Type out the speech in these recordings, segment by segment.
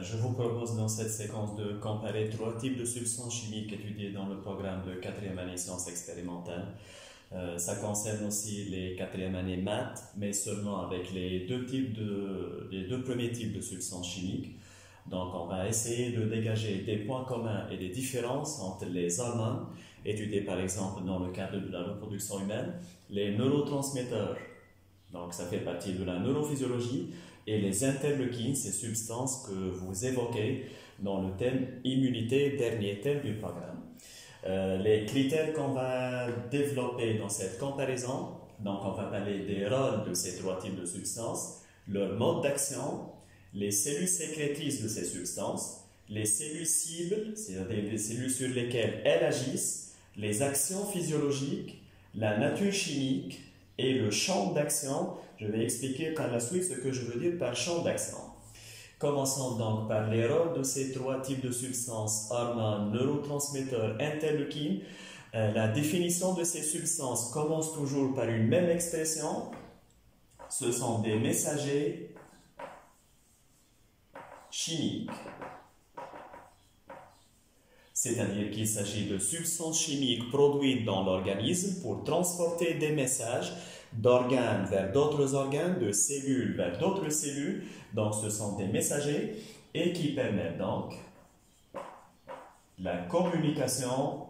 Je vous propose dans cette séquence de comparer trois types de substances chimiques étudiées dans le programme de 4e année sciences expérimentales. Ça concerne aussi les 4e années maths, mais seulement avec les deux premiers types de substances chimiques. Donc on va essayer de dégager des points communs et des différences entre les hormones, étudiées par exemple dans le cadre de la reproduction humaine, les neurotransmetteurs, donc ça fait partie de la neurophysiologie, et les interleukines, ces substances que vous évoquez dans le thème immunité, dernier thème du programme. Les critères qu'on va développer dans cette comparaison, donc on va parler des rôles de ces trois types de substances, leur mode d'action, les cellules sécrétrices de ces substances, les cellules cibles, c'est-à-dire les cellules sur lesquelles elles agissent, les actions physiologiques, la nature chimique et le champ d'action. Je vais expliquer par la suite ce que je veux dire par champ d'action. Commençons donc par les rôles de ces trois types de substances, hormones, neurotransmetteurs, interleukines. La définition de ces substances commence toujours par une même expression. Ce sont des messagers chimiques. C'est-à-dire qu'il s'agit de substances chimiques produites dans l'organisme pour transporter des messages d'organes vers d'autres organes, de cellules vers d'autres cellules. Donc ce sont des messagers et qui permettent donc la communication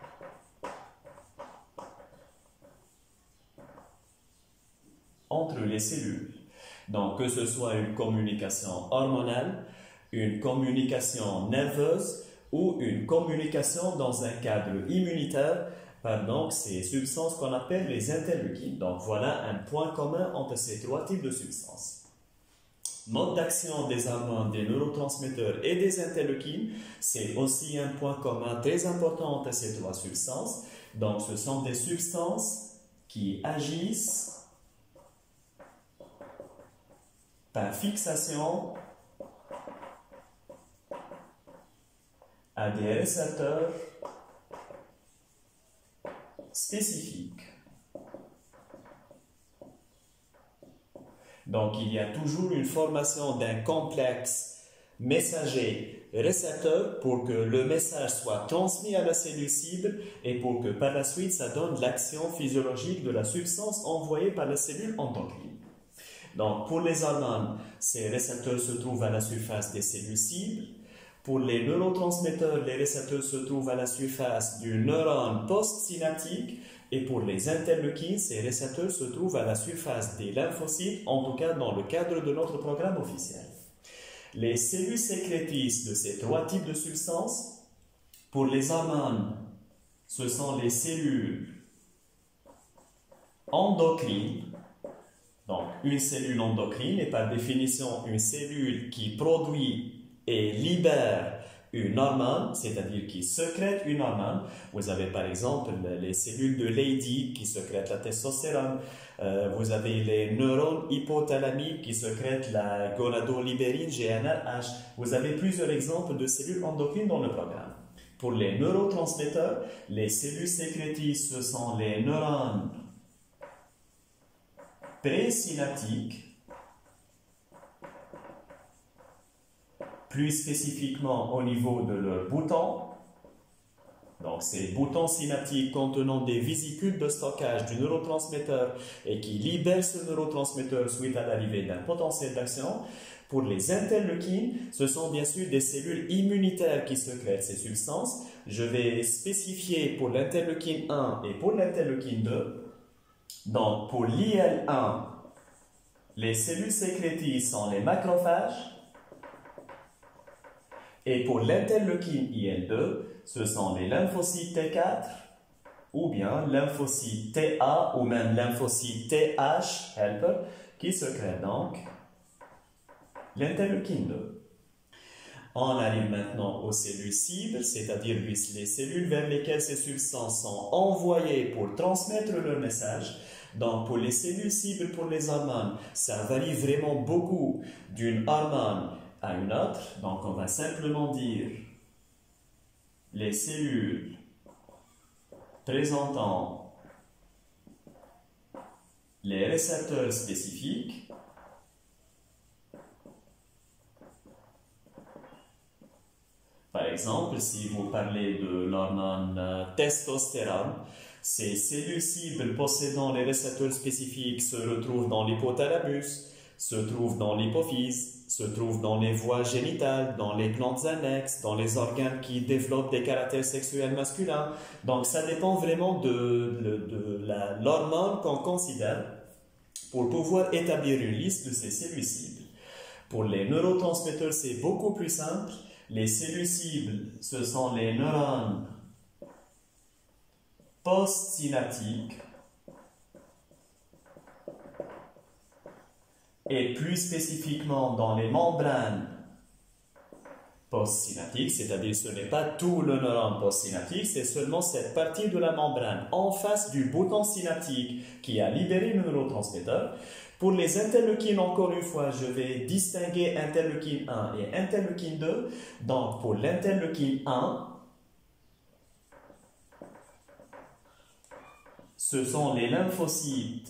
entre les cellules. Donc que ce soit une communication hormonale, une communication nerveuse ou une communication dans un cadre immunitaire par donc ces substances qu'on appelle les interleukines. Donc voilà un point commun entre ces trois types de substances. Mode d'action des hormones, des neurotransmetteurs et des interleukines, c'est aussi un point commun très important entre ces trois substances. Donc ce sont des substances qui agissent par fixation à des récepteurs spécifiques. Donc, il y a toujours une formation d'un complexe messager-récepteur pour que le message soit transmis à la cellule cible et pour que par la suite, ça donne l'action physiologique de la substance envoyée par la cellule endocrine. Donc, pour les hormones, ces récepteurs se trouvent à la surface des cellules cibles. Pour les neurotransmetteurs, les récepteurs se trouvent à la surface du neurone postsynaptique. Et pour les interleukines, ces récepteurs se trouvent à la surface des lymphocytes, en tout cas dans le cadre de notre programme officiel. Les cellules sécrétrices de ces trois types de substances, pour les hormones, ce sont les cellules endocrines. Donc, une cellule endocrine est par définition une cellule qui produit et libère une hormone, c'est-à-dire qui sécrète une hormone. Vous avez par exemple les cellules de Leydig qui sécrètent la testostérone. Vous avez les neurones hypothalamiques qui sécrètent la gonadolibérine, GnRH. Vous avez plusieurs exemples de cellules endocrines dans le programme. Pour les neurotransmetteurs, les cellules sécrétrices, ce sont les neurones présynaptiques. Plus spécifiquement au niveau de leurs boutons. Donc, ces boutons synaptiques contenant des vésicules de stockage du neurotransmetteur et qui libèrent ce neurotransmetteur suite à l'arrivée d'un potentiel d'action. Pour les interleukines, ce sont bien sûr des cellules immunitaires qui sécrètent ces substances. Je vais spécifier pour l'interleukine 1 et pour l'interleukine 2. Donc, pour l'IL1, les cellules sécrétrices sont les macrophages. Et pour l'interleukine IL2, ce sont les lymphocytes T4 ou bien lymphocytes TA ou même lymphocytes TH, helper, qui sécrètent donc l'interleukine 2. On arrive maintenant aux cellules cibles, c'est-à-dire les cellules vers lesquelles ces substances sont envoyées pour transmettre leur message. Donc, pour les cellules cibles, pour les hormones, ça varie vraiment beaucoup d'une hormone à une autre. Donc, on va simplement dire les cellules présentant les récepteurs spécifiques Par exemple, si vous parlez de l'hormone testostérone, ces cellules cibles possédant les récepteurs spécifiques se retrouvent dans l'hypothalamus, se trouvent dans l'hypophyse, se trouvent dans les voies génitales, dans les glandes annexes, dans les organes qui développent des caractères sexuels masculins. Donc ça dépend vraiment de l'hormone qu'on considère pour pouvoir établir une liste de ces cellules cibles. Pour les neurotransmetteurs, c'est beaucoup plus simple. Les cellules cibles, ce sont les neurones postsynaptiques et plus spécifiquement dans les membranes postsynaptiques, c'est-à-dire ce n'est pas tout le neurone postsynaptique, c'est seulement cette partie de la membrane en face du bouton synaptique qui a libéré le neurotransmetteur. Pour les interleukines, encore une fois, je vais distinguer interleukine 1 et interleukine 2. Donc, pour l'interleukine 1, ce sont les lymphocytes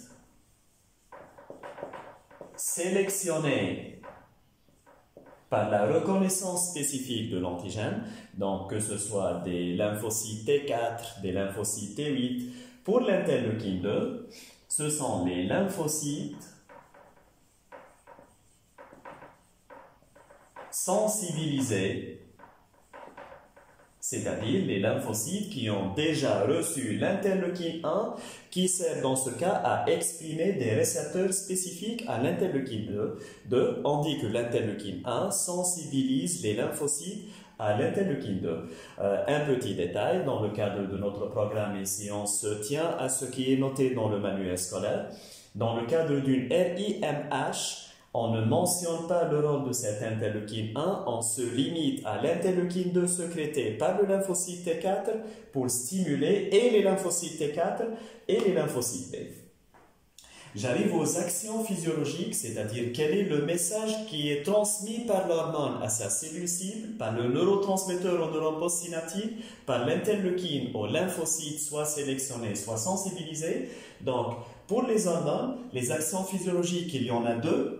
sélectionnés par la reconnaissance spécifique de l'antigène, donc que ce soit des lymphocytes T4, des lymphocytes T8. Pour l'interleukine 2, ce sont les lymphocytes sensibilisés, c'est-à-dire les lymphocytes qui ont déjà reçu l'interleukine 1 qui sert dans ce cas à exprimer des récepteurs spécifiques à l'interleukine 2. On dit que l'interleukine 1 sensibilise les lymphocytes à l'interleukine 2. Un petit détail, dans le cadre de notre programme ici, on se tient à ce qui est noté dans le manuel scolaire. Dans le cadre d'une RIMH, on ne mentionne pas le rôle de cette interleukine 1, on se limite à l'interleukine 2 sécrétée par le lymphocyte T4 pour stimuler et les lymphocytes T4 et les lymphocytes B. J'arrive aux actions physiologiques, c'est-à-dire quel est le message qui est transmis par l'hormone à sa cellule cible, par le neurotransmetteur au neurone postsynaptique, par l'interleukine aux lymphocytes soit sélectionnés, soit sensibilisés. Donc, pour les hormones, les actions physiologiques, il y en a deux.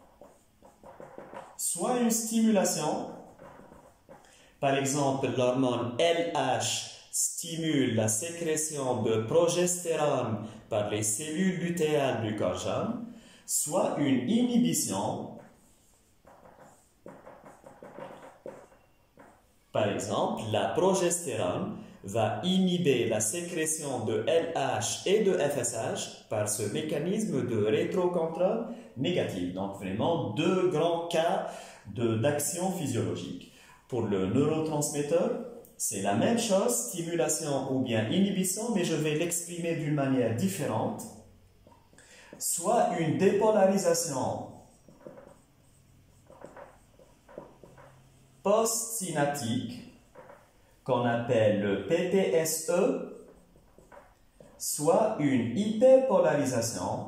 Soit une stimulation, par exemple l'hormone LH stimule la sécrétion de progestérone par les cellules lutéales du corps jeune, soit une inhibition, par exemple la progestérone va inhiber la sécrétion de LH et de FSH par ce mécanisme de rétrocontrôle négatif. Donc vraiment deux grands cas d'action physiologique. Pour le neurotransmetteur, c'est la même chose, stimulation ou bien inhibition, mais je vais l'exprimer d'une manière différente. Soit une dépolarisation postsynaptique, qu'on appelle le PTSE, soit une hyperpolarisation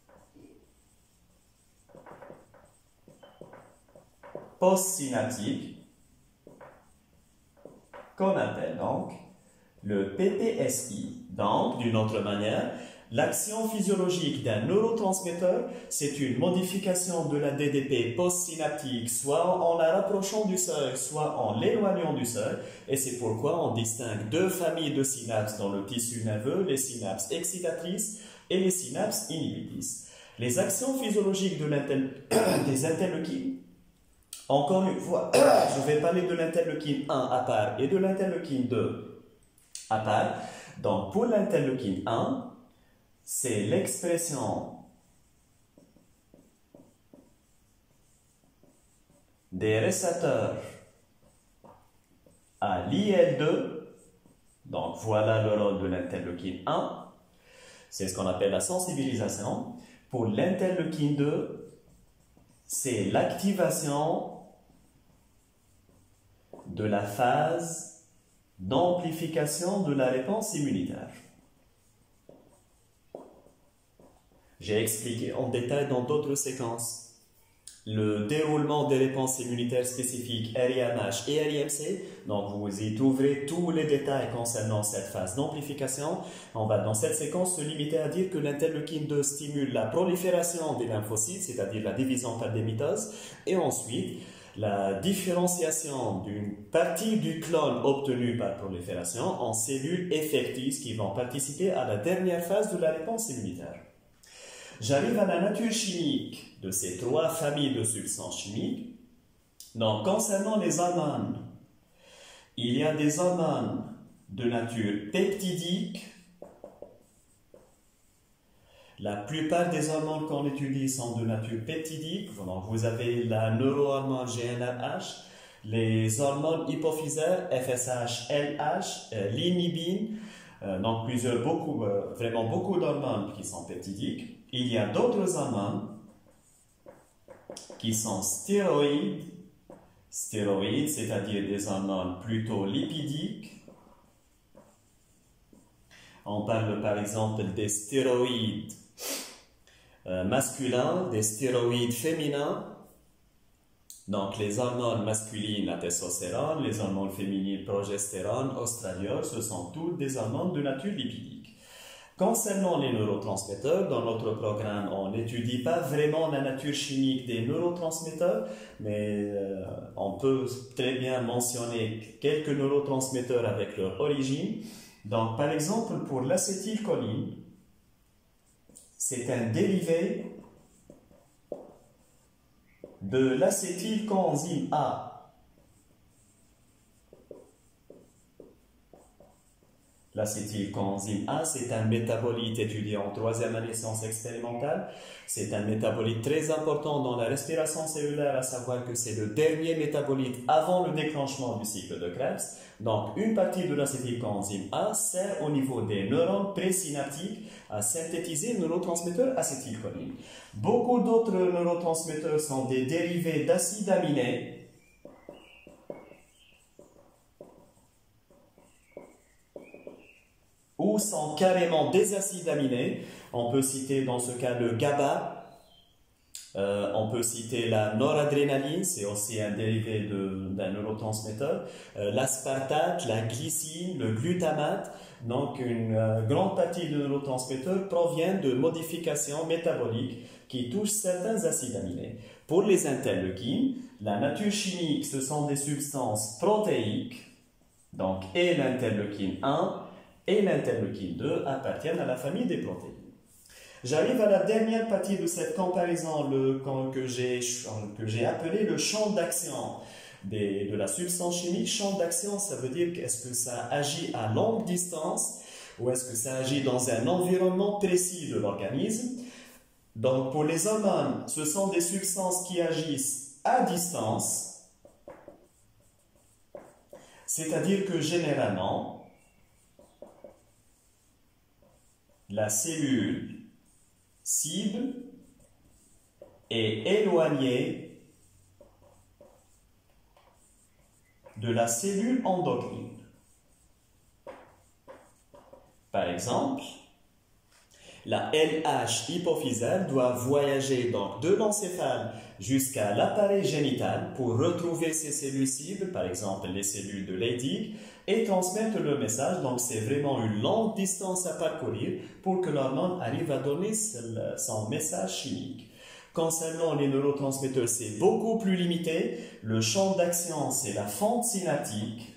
postsynaptique, qu'on appelle donc le PTSI. Donc, d'une autre manière, l'action physiologique d'un neurotransmetteur, c'est une modification de la DDP postsynaptique, soit en la rapprochant du seuil, soit en l'éloignant du seuil. Et c'est pourquoi on distingue deux familles de synapses dans le tissu nerveux, les synapses excitatrices et les synapses inhibitrices. Les actions physiologiques des interleukines, encore une fois, je vais parler de l'interleukine 1 à part et de l'interleukine 2 à part. Donc, pour l'interleukine 1, c'est l'expression des récepteurs à l'IL2. Donc, voilà le rôle de l'interleukine 1. C'est ce qu'on appelle la sensibilisation. Pour l'interleukine 2, c'est l'activation de la phase d'amplification de la réponse immunitaire. J'ai expliqué en détail dans d'autres séquences le déroulement des réponses immunitaires spécifiques RIMH et RIMC. Donc, vous y trouverez tous les détails concernant cette phase d'amplification. On va dans cette séquence se limiter à dire que l'interleukine 2 stimule la prolifération des lymphocytes, c'est-à-dire la division par des mitoses, et ensuite la différenciation d'une partie du clone obtenue par prolifération en cellules effectrices qui vont participer à la dernière phase de la réponse immunitaire. J'arrive à la nature chimique de ces trois familles de substances chimiques. Donc, concernant les hormones, il y a des hormones de nature peptidique. La plupart des hormones qu'on étudie sont de nature peptidique. Donc, vous avez la neurohormone GnRH, les hormones hypophysaires FSH, LH, l'inhibine, donc vraiment beaucoup d'hormones qui sont peptidiques. Il y a d'autres hormones qui sont stéroïdes, c'est-à-dire des hormones plutôt lipidiques. On parle par exemple des stéroïdes masculins, des stéroïdes féminins. Donc les hormones masculines, la testostérone, les hormones féminines, progestérone, oestradiol, ce sont toutes des hormones de nature lipidique. Concernant les neurotransmetteurs, dans notre programme, on n'étudie pas vraiment la nature chimique des neurotransmetteurs, mais on peut très bien mentionner quelques neurotransmetteurs avec leur origine. Donc, par exemple, pour l'acétylcholine, c'est un dérivé de l'acétylcoenzyme A. L'acétylcoenzyme A, c'est un métabolite étudié en troisième année sciences expérimentales. C'est un métabolite très important dans la respiration cellulaire, à savoir que c'est le dernier métabolite avant le déclenchement du cycle de Krebs. Donc, une partie de l'acétylcoenzyme A sert au niveau des neurones présynaptiques à synthétiser le neurotransmetteur acétylcholine. Beaucoup d'autres neurotransmetteurs sont des dérivés d'acides aminés. Ou sont carrément des acides aminés. On peut citer dans ce cas le GABA, on peut citer la noradrénaline, c'est aussi un dérivé d'un neurotransmetteur, l'aspartate, la glycine, le glutamate. Donc une grande partie de neurotransmetteurs proviennent de modifications métaboliques qui touchent certains acides aminés. Pour les interleukines, la nature chimique, ce sont des substances protéiques, donc et l'interleukine 1 et l'interleukine 2 appartiennent à la famille des protéines. J'arrive à la dernière partie de cette comparaison que j'ai appelé le champ d'action de la substance chimique. Champ d'action, ça veut dire est-ce que ça agit à longue distance ou est-ce que ça agit dans un environnement précis de l'organisme. Donc pour les hormones, ce sont des substances qui agissent à distance, c'est-à-dire que généralement, la cellule cible est éloignée de la cellule endocrine. Par exemple, la LH hypophysaire doit voyager donc de l'encéphale jusqu'à l'appareil génital pour retrouver ses cellules cibles, par exemple les cellules de Leydig, et transmettre le message. Donc c'est vraiment une longue distance à parcourir pour que l'hormone arrive à donner son message chimique. Concernant les neurotransmetteurs, c'est beaucoup plus limité. Le champ d'action, c'est la fente synaptique.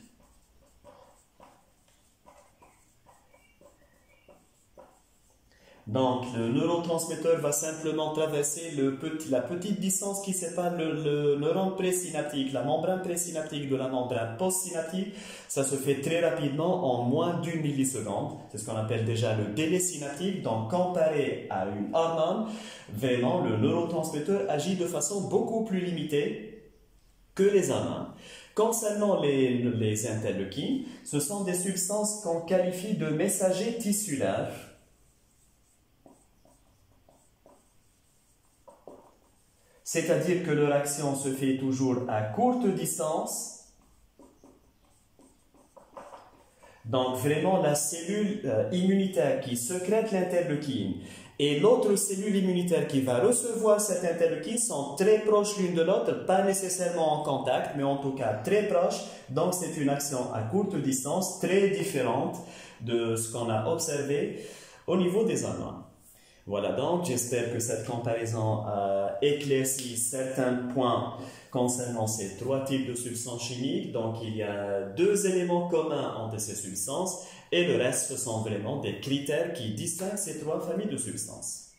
Donc, le neurotransmetteur va simplement traverser la petite distance qui sépare le neurone présynaptique, la membrane présynaptique de la membrane postsynaptique. Ça se fait très rapidement, en moins d'1 milliseconde. C'est ce qu'on appelle déjà le délai synaptique. Donc, comparé à une hormone, vraiment, le neurotransmetteur agit de façon beaucoup plus limitée que les hormones. Concernant les interleukines, ce sont des substances qu'on qualifie de messagers tissulaires. C'est-à-dire que leur action se fait toujours à courte distance. Donc vraiment la cellule immunitaire qui sécrète l'interleukine et l'autre cellule immunitaire qui va recevoir cette interleukine sont très proches l'une de l'autre, pas nécessairement en contact, mais en tout cas très proches. Donc c'est une action à courte distance très différente de ce qu'on a observé au niveau des hormones. Voilà, donc j'espère que cette comparaison a éclairci certains points concernant ces trois types de substances chimiques. Donc il y a deux éléments communs entre ces substances et le reste, ce sont vraiment des critères qui distinguent ces trois familles de substances.